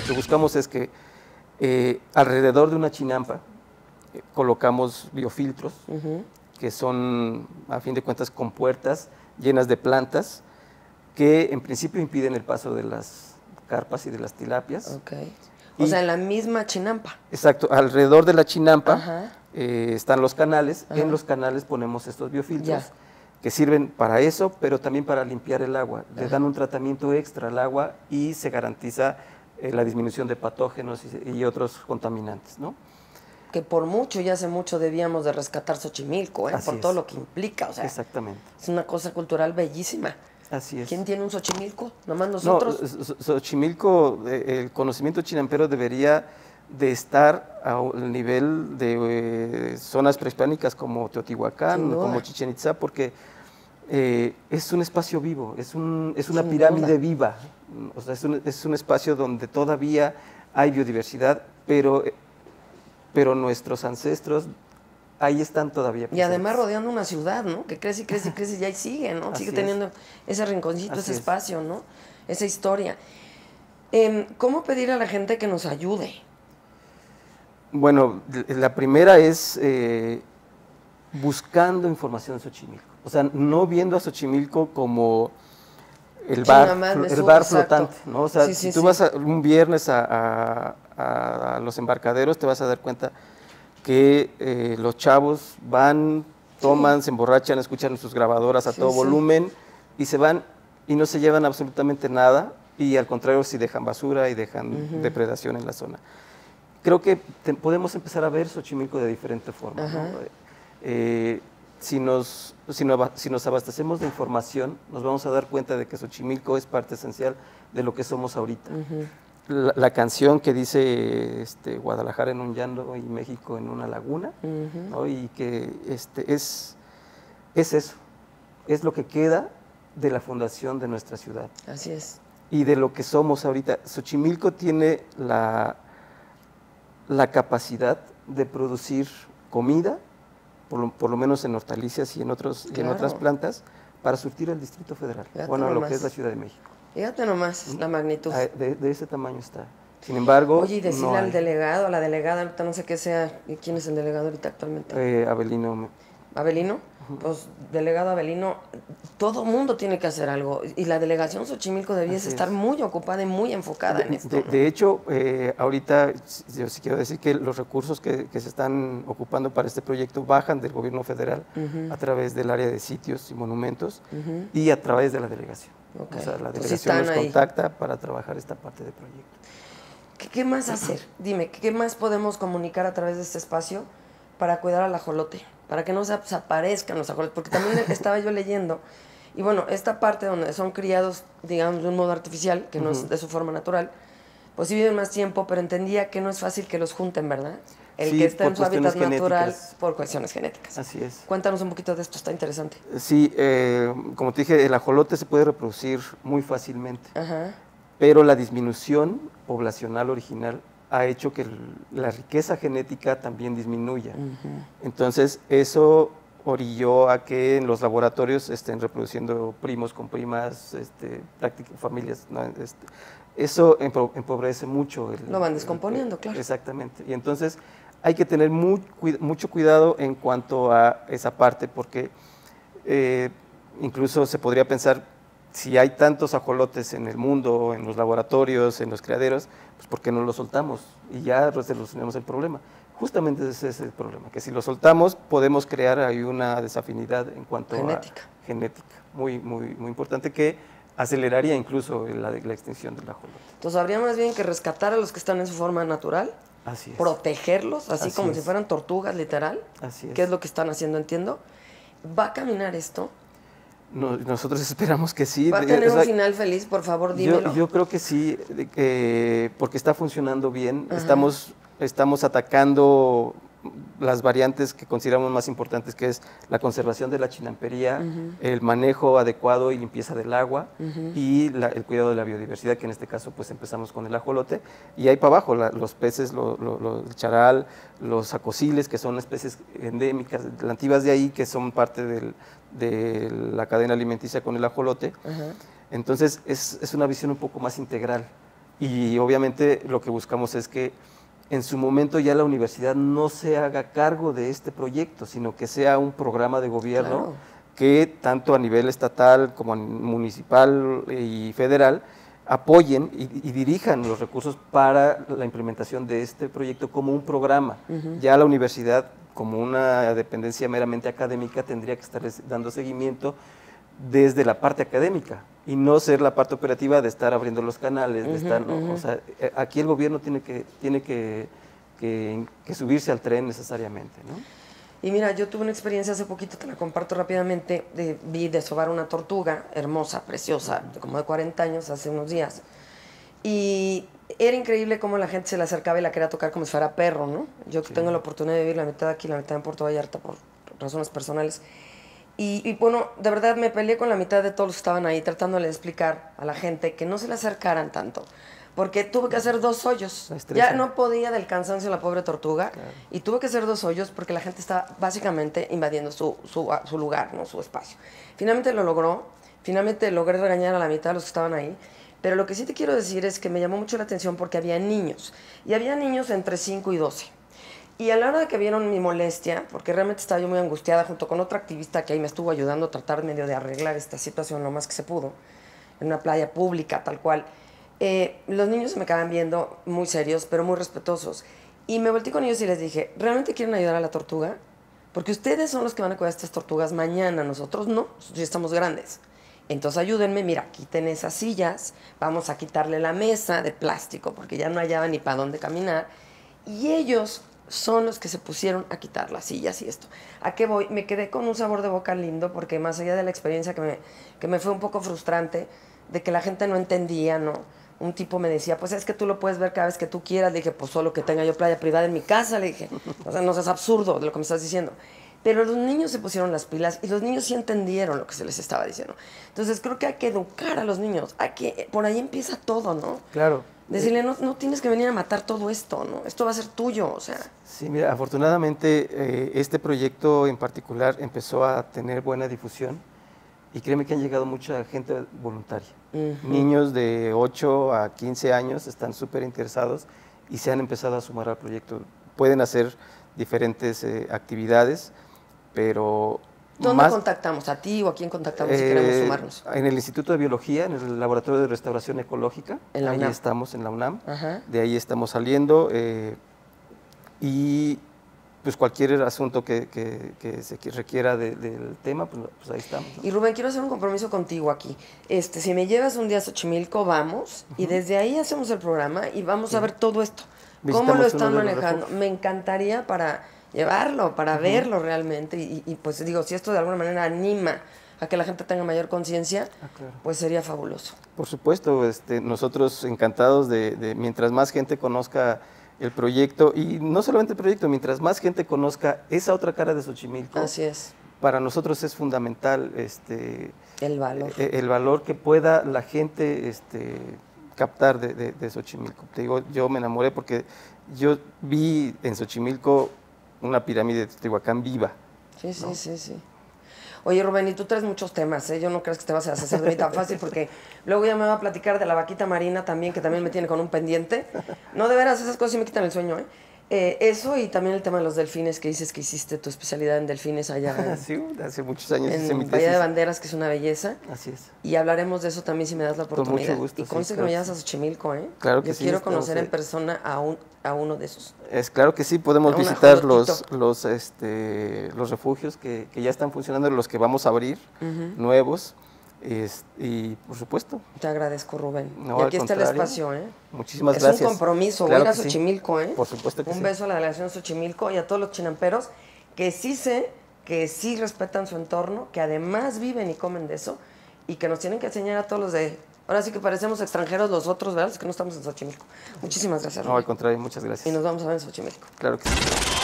que buscamos es que alrededor de una chinampa colocamos biofiltros, que son, a fin de cuentas, compuertas llenas de plantas que en principio impiden el paso de las carpas y de las tilapias. Okay. O sea, en la misma chinampa. Exacto, alrededor de la chinampa están los canales. En los canales ponemos estos biofiltros que sirven para eso, pero también para limpiar el agua. Le dan un tratamiento extra al agua y se garantiza la disminución de patógenos y otros contaminantes, ¿no? Que por mucho y hace mucho debíamos de rescatar Xochimilco, por todo lo que implica. O sea, exactamente. Es una cosa cultural bellísima. Así es. ¿Quién tiene un Xochimilco? ¿Nomás nosotros? No, Xochimilco, el conocimiento chinampero debería de estar al nivel de zonas prehispánicas como Teotihuacán, como Chichén Itzá, porque es un espacio vivo, es una pirámide viva. O sea, es un espacio donde todavía hay biodiversidad, pero nuestros ancestros ahí están todavía presentes. Y además rodeando una ciudad, ¿no? Que crece y crece y crece y ahí sigue, ¿no? Sigue teniendo ese rinconcito, ese espacio, ¿no? Esa historia. ¿Cómo pedir a la gente que nos ayude? Bueno, la primera es buscando información de Xochimilco. O sea, no viendo a Xochimilco como el bar flotante, ¿no? O sea, si tú vas un viernes a los embarcaderos, te vas a dar cuenta que los chavos van, toman, se emborrachan, escuchan sus grabadoras a todo volumen y se van y no se llevan absolutamente nada, y al contrario sí dejan basura y dejan depredación en la zona. Creo que podemos empezar a ver Xochimilco de diferente forma, ¿no? Si nos abastecemos de información, nos vamos a dar cuenta de que Xochimilco es parte esencial de lo que somos ahorita. La canción que dice Guadalajara en un llano y México en una laguna, ¿no? Y que es eso, es lo que queda de la fundación de nuestra ciudad. Así es. Y de lo que somos ahorita. Xochimilco tiene la capacidad de producir comida, por lo menos en hortalizas y en otras plantas, para surtir el Distrito Federal, lo que es la Ciudad de México. Fíjate nomás la magnitud. De ese tamaño está. Sin embargo, oye, y decirle al delegado, a la delegada, ahorita no sé qué sea, ¿quién es el delegado ahorita actualmente? Abelino. ¿Abelino? Pues, delegado Abelino, todo mundo tiene que hacer algo, y la delegación Xochimilco debiese estar muy ocupada y muy enfocada en esto. De hecho, ahorita yo sí quiero decir que los recursos que se están ocupando para este proyecto bajan del gobierno federal a través del área de sitios y monumentos y a través de la delegación. O sea, la delegación nos contacta para trabajar esta parte del proyecto. ¿Qué más hacer? Dime, ¿qué más podemos comunicar a través de este espacio para cuidar al ajolote? Para que no se desaparezcan los ajolotes, porque también estaba yo leyendo, y bueno, esta parte donde son criados, digamos, de un modo artificial, que no es de su forma natural, pues sí viven más tiempo, pero entendía que no es fácil que los junten, ¿verdad? El que está en su hábitat natural por cuestiones genéticas. Así es. Cuéntanos un poquito de esto, está interesante. Sí, como te dije, el ajolote se puede reproducir muy fácilmente, pero la disminución poblacional original ha hecho que la riqueza genética también disminuya. Entonces, eso orilló a que en los laboratorios estén reproduciendo primos con primas, familias, ¿no? Eso empobrece mucho. Lo van descomponiendo, claro. Exactamente. Y entonces hay que tener mucho cuidado en cuanto a esa parte, porque incluso se podría pensar, si hay tantos ajolotes en el mundo, en los laboratorios, en los criaderos, pues ¿por qué no los soltamos? Y ya solucionamos el problema. Justamente ese es el problema, que si lo soltamos podemos crear ahí una desafinidad en cuanto a genética, muy importante, que aceleraría incluso la extinción del ajolote. Entonces habría más bien que rescatar a los que están en su forma natural, protegerlos, así como si fueran tortugas, literal, que es lo que están haciendo, entiendo. ¿Va a caminar esto? Nosotros esperamos que sí. ¿Va a tener un final feliz? Por favor, dímelo. Yo creo que sí, porque está funcionando bien. Estamos atacando las variantes que consideramos más importantes, que es la conservación de la chinampería, el manejo adecuado y limpieza del agua y el cuidado de la biodiversidad, que en este caso pues empezamos con el ajolote, y ahí para abajo los peces, el charal, los acosiles, que son especies endémicas, nativas de ahí, que son parte de la cadena alimenticia con el ajolote. Entonces es una visión un poco más integral, Y obviamente lo que buscamos es que en su momento ya la universidad no se haga cargo de este proyecto, sino que sea un programa de gobierno que tanto a nivel estatal como municipal y federal apoyen y dirijan los recursos para la implementación de este proyecto como un programa. Ya la universidad, como una dependencia meramente académica, tendría que estar dando seguimiento desde la parte académica y no ser la parte operativa de estar abriendo los canales, de estar, ¿no? O sea, aquí el gobierno tiene que subirse al tren necesariamente, ¿no? Y mira, yo tuve una experiencia hace poquito, te la comparto rápidamente, vi desovar una tortuga hermosa, preciosa, como de 40 años, hace unos días. Y era increíble cómo la gente se le acercaba y la quería tocar como si fuera perro, ¿no? Yo que tengo la oportunidad de vivir la mitad aquí, la mitad en Puerto Vallarta por razones personales. Y bueno, de verdad me peleé con la mitad de todos los que estaban ahí, tratándole de explicar a la gente que no se le acercaran tanto. Porque tuve que hacer 2 hoyos. Ya no podía del cansancio la pobre tortuga. Claro. Y tuve que hacer 2 hoyos porque la gente estaba básicamente invadiendo su lugar, ¿no? Su espacio. Finalmente lo logró. Finalmente logré regañar a la mitad de los que estaban ahí. Pero lo que sí te quiero decir es que me llamó mucho la atención porque había niños. Y había niños entre 5 y 12. Y a la hora de que vieron mi molestia, porque realmente estaba yo muy angustiada junto con otra activista que ahí me estuvo ayudando a tratar medio de arreglar esta situación lo más que se pudo, en una playa pública, tal cual. Los niños se me quedaban viendo muy serios, pero muy respetuosos. Y me volteé con ellos y les dije, ¿realmente quieren ayudar a la tortuga? Porque ustedes son los que van a cuidar estas tortugas mañana, nosotros no, nosotros ya estamos grandes. Entonces ayúdenme, mira, quiten esas sillas, vamos a quitarle la mesa de plástico, porque ya no hallaba ni para dónde caminar. Y ellos son los que se pusieron a quitar las sillas y esto. ¿A qué voy? Me quedé con un sabor de boca lindo, porque más allá de la experiencia que me fue un poco frustrante, de que la gente no entendía, ¿no? Un tipo me decía, pues es que tú lo puedes ver cada vez que tú quieras. Le dije, pues solo que tenga yo playa privada en mi casa. Le dije, o sea, no seas absurdo de lo que me estás diciendo. Pero los niños se pusieron las pilas y los niños sí entendieron lo que se les estaba diciendo. Entonces creo que hay que educar a los niños. Por ahí empieza todo, ¿no? Claro. Decirle, no tienes que venir a matar todo esto, ¿no? Esto va a ser tuyo, o sea. Sí, mira, afortunadamente este proyecto en particular empezó a tener buena difusión. Y créeme que han llegado mucha gente voluntaria. Niños de 8 a 15 años están súper interesados y se han empezado a sumar al proyecto. Pueden hacer diferentes actividades, pero... ¿Dónde contactamos? ¿A ti o a quién contactamos si queremos sumarnos? En el Instituto de Biología, en el Laboratorio de Restauración Ecológica. En la UNAM. Ahí estamos, en la UNAM. De ahí estamos saliendo. Y pues cualquier asunto que se requiera del tema, pues ahí estamos, ¿no? Y Rubén, quiero hacer un compromiso contigo aquí. Si me llevas un día a Xochimilco, vamos, y desde ahí hacemos el programa y vamos a ver todo esto. ¿Cómo lo están manejando? Me encantaría para llevarlo, para verlo realmente. Y pues digo, si esto de alguna manera anima a que la gente tenga mayor conciencia, claro, pues sería fabuloso. Por supuesto, nosotros encantados de mientras más gente conozca el proyecto, y no solamente el proyecto, mientras más gente conozca esa otra cara de Xochimilco. Así es. Para nosotros es fundamental el valor que pueda la gente captar de Xochimilco. Te digo, yo me enamoré porque yo vi en Xochimilco una pirámide de Teotihuacán viva. Sí, ¿no? Sí. Oye, Rubén, y tú traes muchos temas, ¿eh? Yo no creo que te vas a hacer de mí tan fácil, porque luego ya me va a platicar de la vaquita marina también, que también me tiene con un pendiente. No, de veras, esas cosas sí me quitan el sueño, ¿eh? Eso y también el tema de los delfines, que dices que hiciste tu especialidad en delfines allá. Sí, hace muchos años. En Bahía de Banderas, que es una belleza. Así es. Y hablaremos de eso también si me das la oportunidad. Con mucho gusto. Y conste que me llevas a Xochimilco, ¿eh? Claro que Yo sí. quiero conocer en persona a uno de esos. Es claro que sí, podemos visitar los refugios que ya están funcionando, los que vamos a abrir, nuevos. Y por supuesto. Te agradezco, Rubén. No, y aquí está el espacio, ¿eh? Muchísimas gracias. Es un compromiso, claro, voy a Xochimilco, ¿eh? Por supuesto que sí. Un beso a la delegación de Xochimilco y a todos los chinamperos que sí sé que sí respetan su entorno, que además viven y comen de eso y que nos tienen que enseñar a todos los de... Ahora sí que parecemos extranjeros los otros, ¿verdad? Es que no estamos en Xochimilco. Muchísimas gracias, Rubén. No, al contrario, muchas gracias. Y nos vamos a ver en Xochimilco. Claro que sí.